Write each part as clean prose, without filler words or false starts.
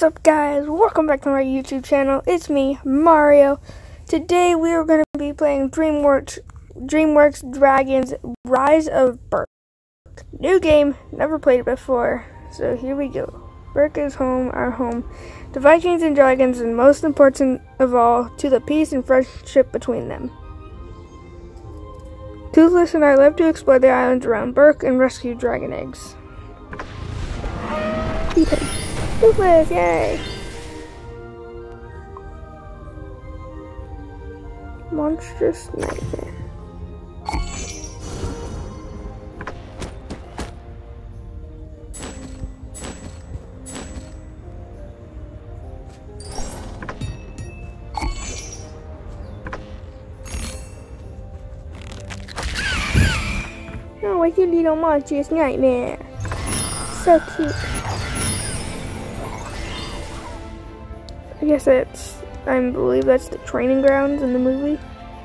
up, guys? Welcome back to my YouTube channel. It's me, Mario. Today we are going to be playing DreamWorks Dragons Rise of Berk. New game, never played it before, so here we go. Berk is home, our home, to Vikings and dragons, and most important of all, to the peace and friendship between them. Toothless and I love to explore the islands around Berk and rescue dragon eggs. Toothless, yay! Monstrous nightmare. Oh, what's your little monstrous nightmare? So cute. I guess I believe that's the training grounds in the movie.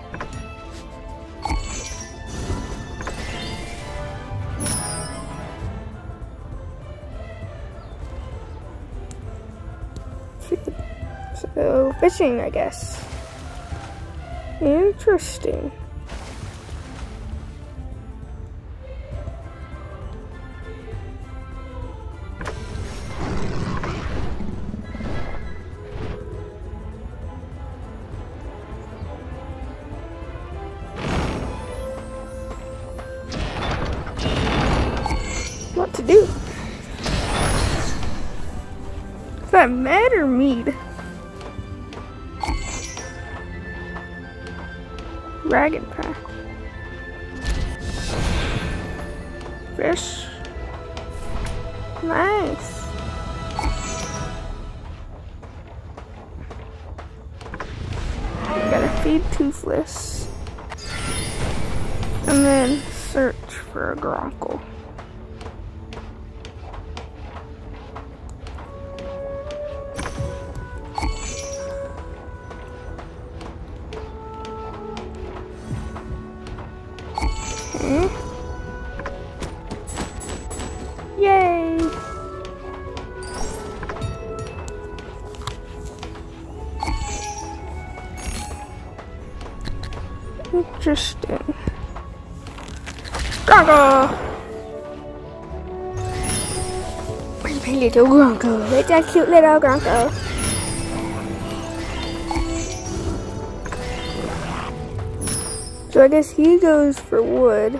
So, fishing, I guess. Interesting. What to do? Is that mad or mead? Dragon pack. Fish. Nice. Gotta feed Toothless. And then search for a Gronkle. Yay! Interesting. Gronko! My little Gronko. It's a cute little Gronko. So I guess he goes for wood.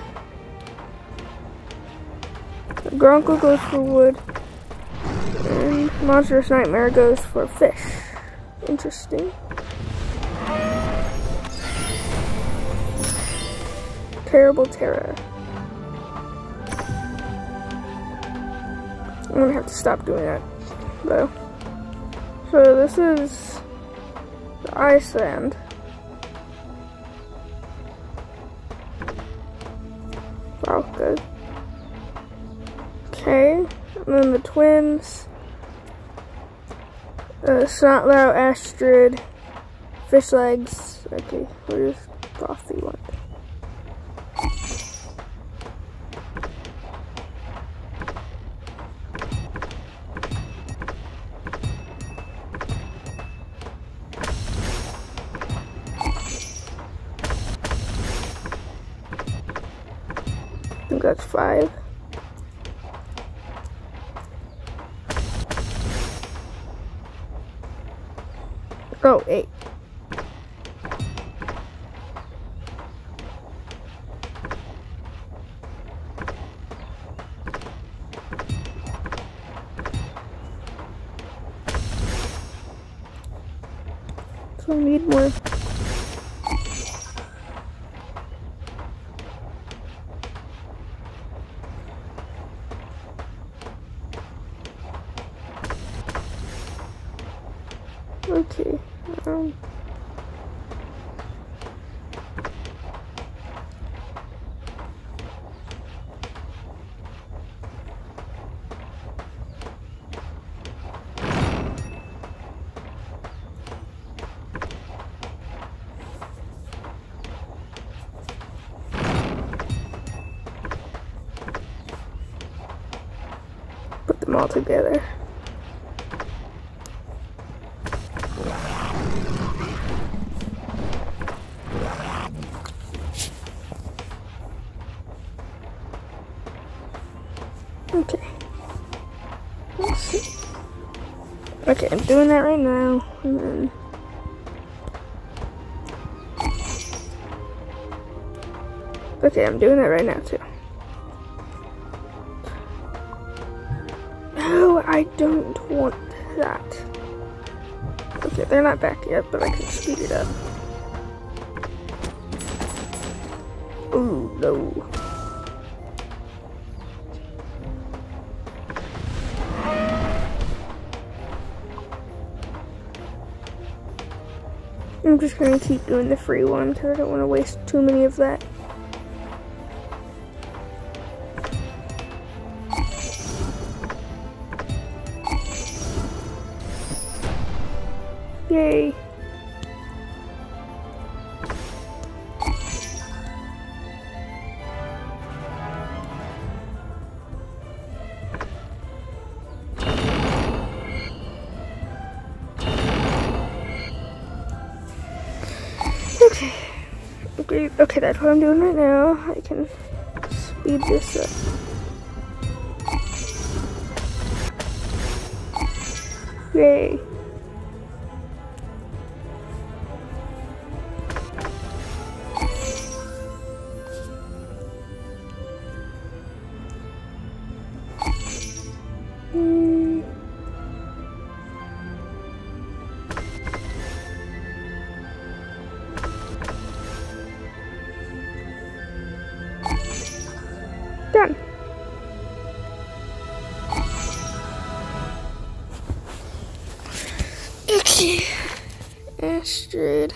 Gronkle goes for wood. And Monstrous Nightmare goes for fish. Interesting. Terrible Terror. I'm gonna have to stop doing that, though. So this is the Iceland. Wow, good. Okay, and then the twins. Snotlout, Astrid, Fish Legs. Okay, where's Frothy one? I think that's 5. Oh, 8. So I need more. Okay. Put them all together. Okay. Let's see. Okay, I'm doing that right now. And then okay, I'm doing that right now too. No, I don't want that. Okay, they're not back yet, but I can speed it up. Ooh, no. I'm just gonna keep doing the free one because I don't want to waste too many of that. Yay. Okay, that's what I'm doing right now. I can speed this up. Yay. Done. Okay. Astrid.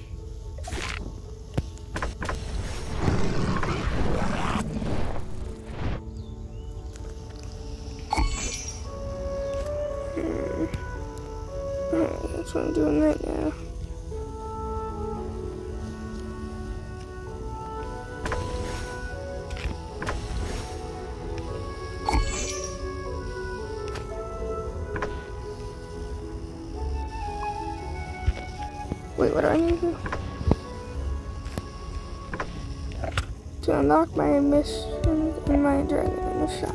Alright, that's what I'm doing right now. Wait, what do I need to do? To unlock my mission in my dragon in the shop.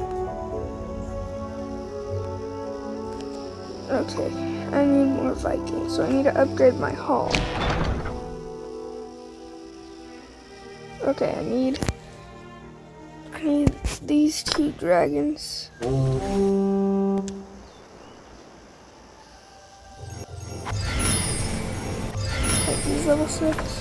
Okay, I need more Vikings, so I need to upgrade my hull. Okay, I need these 2 dragons. Like these level 6.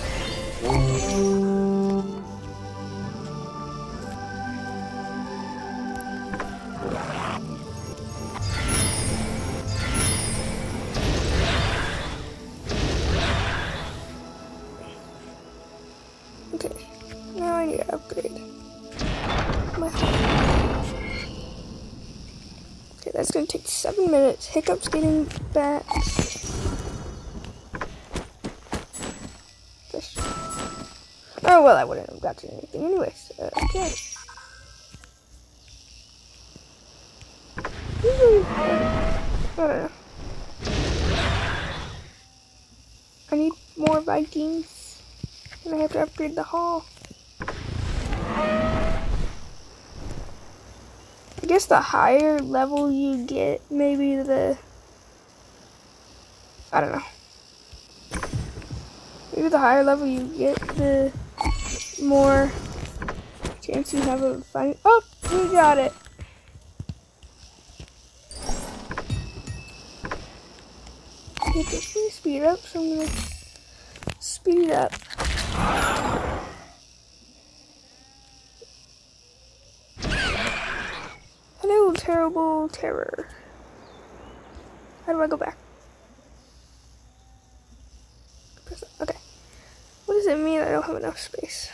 Okay, now I need to upgrade my hull. Okay, that's gonna take 7 minutes. Hiccup's getting back. Oh, well, I wouldn't have got to anything anyways. Okay. I don't know. I need more Vikings. And I have to upgrade the hull. I guess the higher level you get, maybe the... I don't know. Maybe the higher level you get, the more chance you have of finding. Oh, we got it. You have to please speed up, so I'm gonna speed up. Hello, terrible terror. How do I go back? Okay. What does it mean I don't have enough space?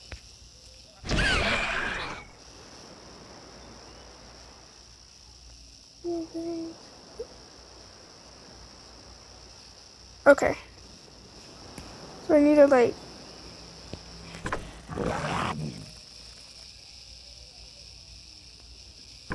Okay. So I need to like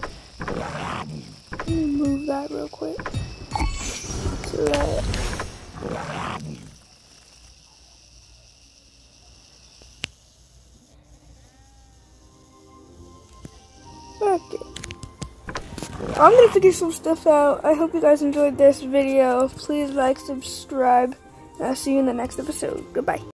move that real quick so that Okay. I'm gonna figure some stuff out. I hope you guys enjoyed this video. Please like, subscribe, and I'll see you in the next episode. Goodbye.